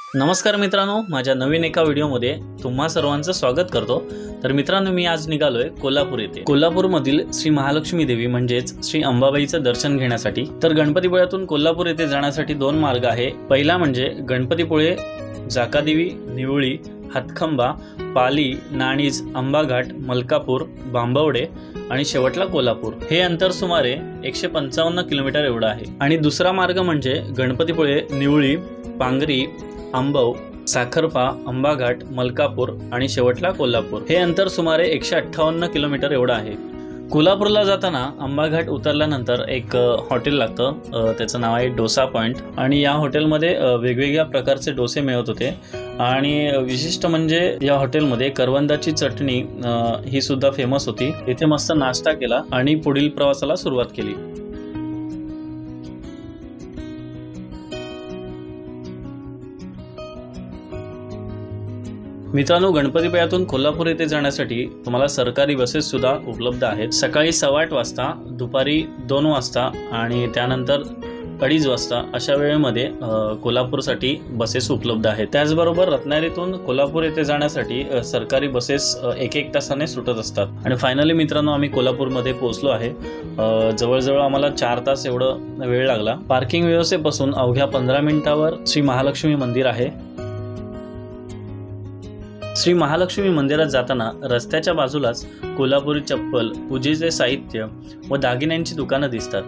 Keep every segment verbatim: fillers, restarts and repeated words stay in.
नमस्कार मित्रांनो, माझ्या नवीन एका व्हिडिओमध्ये तुम्हा सर्वांचं स्वागत करतो। तर मित्रांनो, मी आज निघालोय कोल्हापूर येथे। कोल्हापूरमधील श्री महालक्ष्मी देवी म्हणजेच श्री अंबाबाईचं दर्शन घेण्यासाठी। तर गणपतीपुळ्यातून कोल्हापूर येथे जाण्यासाठी दोन मार्ग आहे। पहिला म्हणजे गणपतीपुळे, जाकादेवी, निवळी, हातखंबा, पाली, नाणीज, अंबाघाट, मलकापूर, बांबवडे आणि शेवटला कोल्हापूर। हे अंतर सुमारे एकशे पंचावन्न किलोमीटर एवढं आहे। आणि दुसरा मार्ग म्हणजे गणपतीपुळे, निवळी, पांगरी, अंबव, साखरपा, अंबाघाट, मलकापूर आणि शेवटला कोल्हापूर। हे अंतर सुमारे एकशे अठ्ठावन्न किलोमीटर एवढं आहे। कोल्हापूरला जाताना अंबाघाट उतरल्यानंतर एक हॉटेल लागतं, त्याचं नाव आहे डोसा पॉइंट। आणि या हॉटेलमध्ये वेगवेगळ्या प्रकारचे डोसे मिळत होते आणि विशिष्ट म्हणजे या हॉटेलमध्ये करवंदाची चटणी ही सुद्धा फेमस होती। इथे मस्त नाश्ता केला आणि पुढील प्रवासाला सुरुवात केली। मित्रांनो, गणपतीपुळ्यातून कोल्हापूर येथे जाण्यासाठी तुम्हाला सरकारी बसेस सुद्धा उपलब्ध आहेत। सकाळी सव्वा आठ वाजता, दुपारी दोन वाजता आणि त्यानंतर अडीच वाजता अशा वेळेमध्ये कोल्हापूरसाठी बसेस उपलब्ध आहेत। त्याचबरोबर रत्नागिरीतून कोल्हापूर येथे जाण्यासाठी सरकारी बसेस एक एक तासाने सुटत असतात। आणि फायनली मित्रांनो, आम्ही कोल्हापूरमध्ये पोहोचलो आहे। जवळजवळ आम्हाला चार तास एवढं वेळ लागला। पार्किंग व्यवस्थेपासून अवघ्या पंधरा मिनिटावर श्री महालक्ष्मी मंदिर आहे। श्री महालक्ष्मी मंदिरात जाताना रस्त्याच्या बाजूलाच कोल्हापुरी चप्पल, पूजेचे साहित्य व दागिन्यांची दुकानं दिसतात।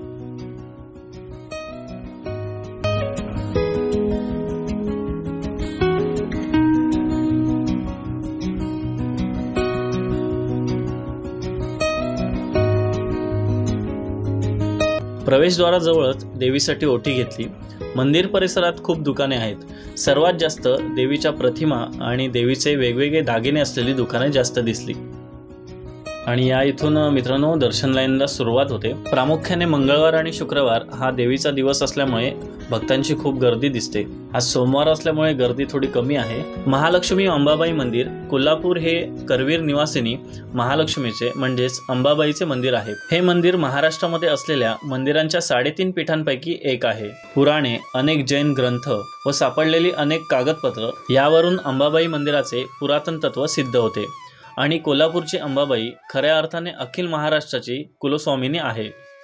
प्रवेशद्वाराजवळच देवीसाठी ओटी घेतली। मंदिर परिसरात खूप दुकाने आहेत। सर्वात जास्त देवीच्या प्रतिमा आणि देवीचे वेगवेगळे दागिने असलेली दुकाने जास्त दिसली। आणि या इथून मित्रांनो दर्शन लाईनला सुरुवात होते। प्रामुख्याने मंगळवार आणि शुक्रवार हा देवीचा दिवस असल्यामुळे भक्तांची खूप गर्दी दिसते। आज सोमवार असल्यामुळे गर्दी थोडी कमी आहे। महालक्ष्मी अंबाबाई मंदिर कोल्हापूर हे करवीर निवासिनी महालक्ष्मीचे म्हणजेच अंबाबाईचे मंदिर आहे। हे मंदिर महाराष्ट्रामध्ये असलेल्या मंदिरांच्या साडेतीन पीठांपैकी एक आहे। पुराणे, अनेक जैन ग्रंथ व सापडलेली अनेक कागदपत्र यावरून अंबाबाई मंदिराचे पुरातन तत्व सिद्ध होते। आणि कोल्हापूरची अंबाबाई खऱ्या अर्थाने अखिल महाराष्ट्राची कुलस्वामिनी आहे।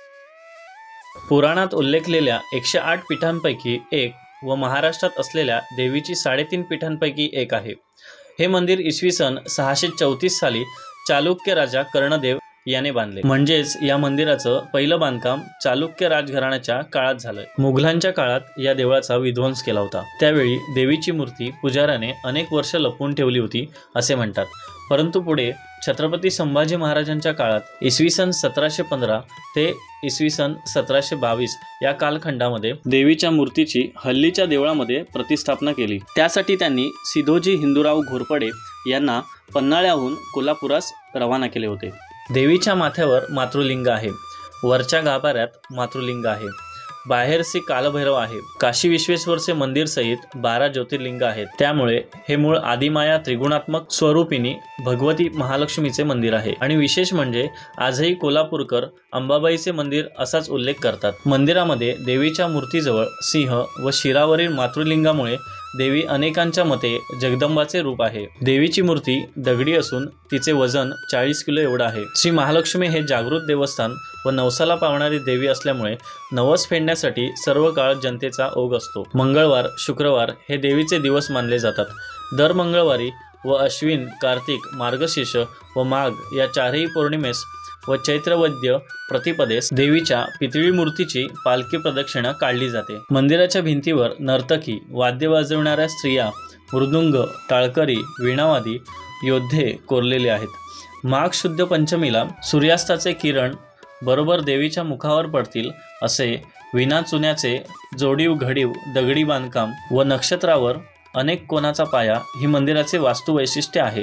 पुराणात उल्लेखलेल्या एकशे आठ पीठांपैकी एक व महाराष्ट्रात असलेल्या देवीची साडेतीन पीठांपैकी एक आहे। हे मंदिर इसवी सन सहाशे चौतीस साली चालुक्य राजा कर्णदेव याने बांधले। म्हणजेच या मंदिराचं पहिलं बांधकाम चालुक्य राजघराण्याच्या काळात झालंय। मुघलांच्या काळात या देवळाचा विध्वंस केला होता। त्यावेळी देवीची मूर्ती पुजाऱ्याने अनेक वर्ष लपवून ठेवली होती असे म्हणतात। परंतु पुढे छत्रपती संभाजी महाराजांच्या काळात इसवी सन सतराशे पंधरा ते इसवी सन सतराशे बावीस या कालखंडामध्ये देवीच्या मूर्तीची हल्लीच्या देवळामध्ये प्रतिष्ठापना केली। त्यासाठी त्यांनी सिधोजी हिंदूराव घोरपडे यांना पन्हाळ्याहून कोल्हापुरास रवाना केले होते। देवीच्या माथ्यावर मातृलिंग आहे, वरच्या गाभाऱ्यात मातृलिंग आहे, बाहेरचे कालभैरव आहे। काशी विश्वेश्वरचे मंदिर सहित बारा ज्योतिर्लिंग आहेत। त्यामुळे हे मूळ आदिमाया त्रिगुणात्मक स्वरूपिणी भगवती महालक्ष्मीचे मंदिर आहे। आणि विशेष म्हणजे आजही कोल्हापूरकर अंबाबाईचे मंदिर असाच उल्लेख करतात। मंदिरामध्ये देवीच्या मूर्तीजवळ सिंह व शिरावरील मातृलिंगामुळे देवी अनेकांच्या मते जगदंबाचे रूप आहे। देवीची मूर्ती दगडी असून तिचे वजन चाळीस किलो एवढं आहे। श्री महालक्ष्मी हे जागृत देवस्थान व नवसाला पावणारी देवी असल्यामुळे नवस फेडण्यासाठी सर्व काळ जनतेचा ओघ असतो। मंगळवार, शुक्रवार हे देवीचे दिवस मानले जातात। दर मंगळवारी व अश्विन, कार्तिक, मार्गशीर्ष व माघ या चारही पौर्णिमेस व चैत्रवद्य प्रतिपदेस देवीच्या पितळी मूर्तीची पालखी प्रदक्षिणा काढली जाते। मंदिराच्या भिंतीवर नर्तकी, वाद्य वाजवणाऱ्या स्त्रिया, मृदुंग, टाळकरी, वीणावादी, योद्धे कोरलेले आहेत। माघ शुद्ध पंचमीला सूर्यास्ताचे किरण बरोबर देवीच्या मुखावर पडतील असे विना चुन्याचे जोडीव घडीव दगडी बांधकाम व नक्षत्रावर अनेक कोणाचा पाया ही मंदिराचे वास्तू वैशिष्ट्य आहे।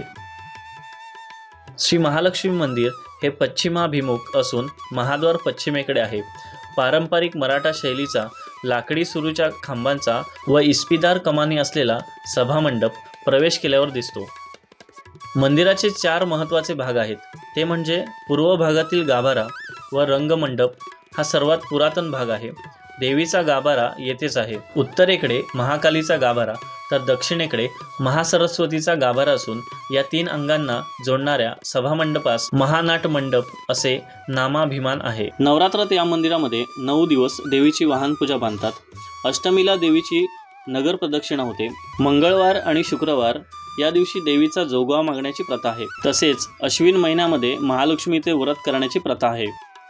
श्री महालक्ष्मी मंदिर हे पश्चिमाभिमुख असून महाद्वार पश्चिमेकडे आहे। पारंपरिक मराठा शैलीचा लाकडी सुरूच्या खांबांचा व इस्पिदार कमानी असलेला सभामंडप प्रवेश केल्यावर दिसतो। मंदिराचे चार महत्त्वाचे भाग आहेत, ते म्हणजे पूर्व भागातील गाभारा व रंगमंडप हा सर्वात पुरातन भाग आहे। देवीचा गाभारा येथेच आहे। उत्तरेकडे महाकालीचा गाभारा तर दक्षिणेकडे महासरस्वतीचा गाभारा असून या तीन अंगांना जोडणाऱ्या सभामंडपास महानाट मंडप असे नामाभिमान आहे। नवरात्रात या मंदिरामध्ये नऊ दिवस देवीची वाहन पूजा बांधतात। अष्टमीला देवीची नगर प्रदक्षिणा होते। मंगळवार आणि शुक्रवार या दिवशी देवीचा जोगवा मागण्याची प्रथा आहे। तसेच अश्विन महिन्यामध्ये महालक्ष्मीचे व्रत करण्याची प्रथा आहे।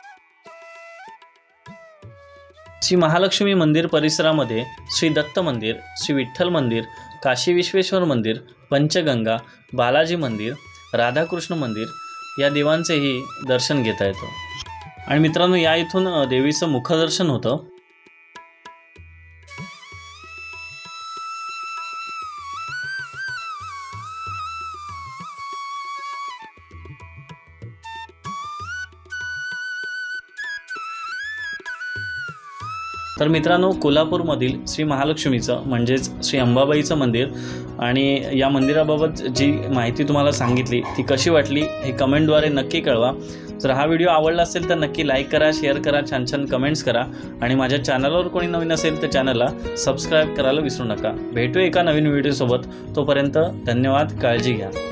श्री महालक्ष्मी मंदिर परिसरामध्ये श्री दत्त मंदिर, श्री विठ्ठल मंदिर, काशी विश्वेश्वर मंदिर, पंचगंगा, बालाजी मंदिर, राधाकृष्ण मंदिर या देवांचेही दर्शन घेता येतं। आणि मित्रांनो, या इथून देवीचं मुखदर्शन होतं। तर मित्रांनो, कोल्हापूरमधील श्री महालक्ष्मीचं म्हणजेच श्री अंबाबाईचं मंदिर आणि या मंदिराबाबत जी माहिती तुम्हाला सांगितली ती कशी वाटली हे कमेंटद्वारे नक्की कळवा। जर हा व्हिडिओ आवडला असेल तर नक्की लाईक करा, शेअर करा, छान छान कमेंट्स करा आणि माझ्या चॅनलवर कोणी नवीन असेल तर चॅनलला सबस्क्राईब करायला विसरू नका। भेटू एका नवीन व्हिडिओसोबत, तोपर्यंत धन्यवाद, काळजी घ्या।